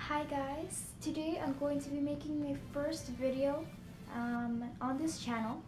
Hi guys, today I'm going to be making my first video on this channel.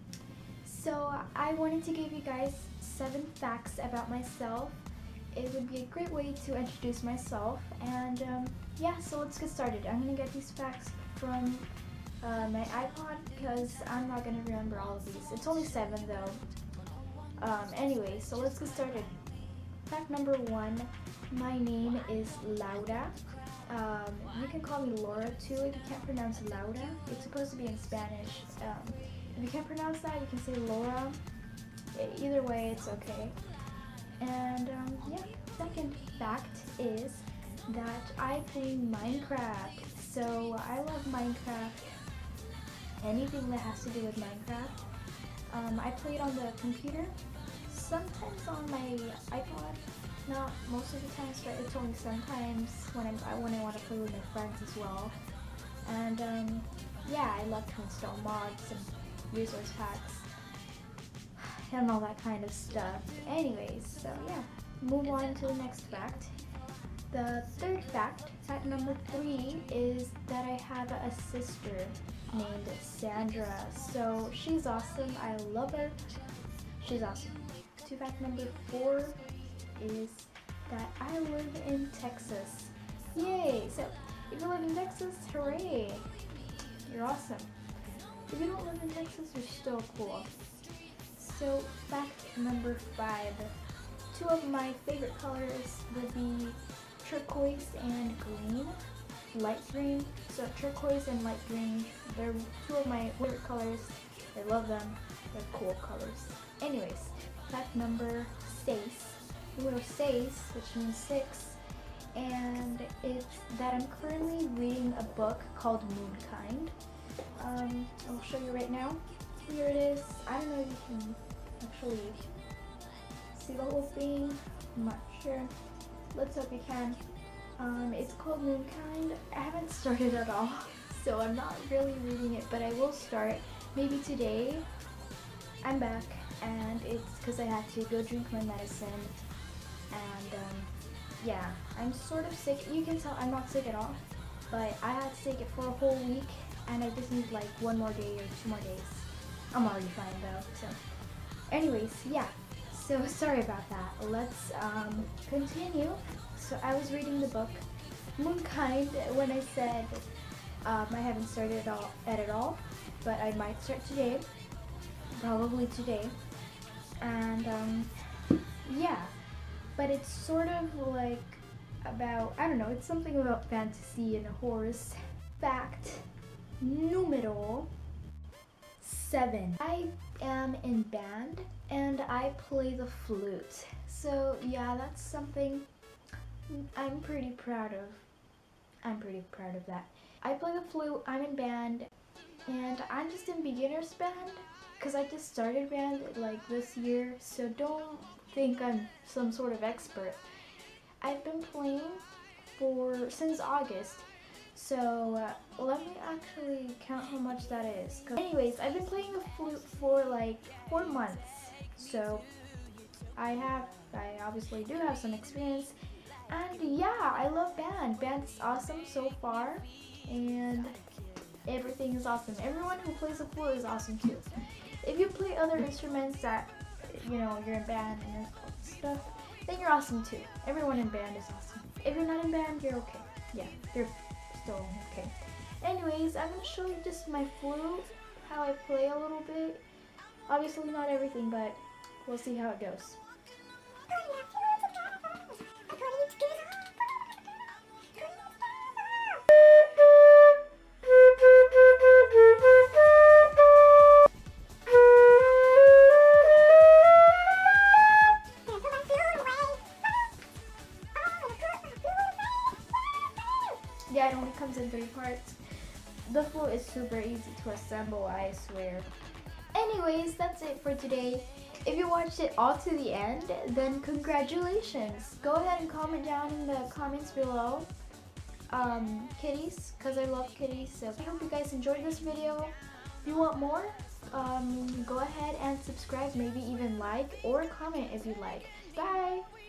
So I wanted to give you guys 7 facts about myself. It would be a great way to introduce myself, and yeah, so let's get started. I'm going to get these facts from my iPod because I'm not going to remember all of these. It's only 7 though. Anyway, so let's get started. Fact number 1, my name is Laura. You can call me Laura too if you can't pronounce Laura. It's supposed to be in Spanish. If you can't pronounce that, you can say Laura. Either way, it's okay. And yeah, second fact is that I play Minecraft. So I love Minecraft. Anything that has to do with Minecraft. I play it on the computer, sometimes on my iPod. Not most of the times, but it's only sometimes when I want to play with my friends as well. And yeah, I love to install mods and resource packs and all that kind of stuff. Anyways, so yeah, move on to the next fact. The third fact, fact number 3, is that I have a sister named Sandra. So she's awesome. I love her. She's awesome. To fact number 4 is that I live in Texas. Yay! So if you live in Texas, hooray! You're awesome. If you don't live in Texas, you're still cool. So fact number 5. 2 of my favorite colors would be turquoise and green. Light green. So turquoise and light green, they're 2 of my favorite colors. I love them. They're cool colors. Anyways, fact number 6. Numero 6, which means 6, and it's that I'm currently reading a book called Moonkind. I'll show you right now. Here it is. I don't know if you can actually see the whole thing. I'm not sure. Let's hope you can. It's called Moonkind. I haven't started at all, so I'm not really reading it, but I will start maybe today. I'm back, and it's because I had to go drink my medicine. And yeah, I'm sort of sick. You can tell I'm not sick at all, but I had to take it for a whole week, and I just need like 1 more day or 2 more days. I'm already fine though. So anyways, yeah, so sorry about that. Let's continue. So I was reading the book Moonkind when I said I haven't started at it all, but I might start today, probably today. And yeah, but it's sort of like about, I don't know, it's something about fantasy and horrors. Fact numero 7. I am in band and I play the flute. So yeah, that's something I'm pretty proud of. I'm pretty proud of that. I play the flute, I'm in band, and I'm just in beginner's band because I just started band like this year, so don't think I'm some sort of expert. I've been playing since August, so let me actually count how much that is. Anyways, I've been playing the flute for like 4 months, so I obviously do have some experience, and yeah, I love band. Band's awesome so far, and everything is awesome. Everyone who plays the flute is awesome too. If you play other instruments that, you know, you're in band and stuff, then you're awesome too. Everyone in band is awesome. If you're not in band, you're okay. Yeah, you're still okay. Anyways, I'm gonna show you just my flute, how I play a little bit. Obviously not everything, but we'll see how it goes. Yeah, it only comes in 3 parts. The flute is super easy to assemble, I swear. Anyways, that's it for today. If you watched it all to the end, then congratulations. Go ahead and comment down in the comments below kitties, because I love kitties. So I hope you guys enjoyed this video. If you want more, go ahead and subscribe, maybe even like or comment if you like. Bye!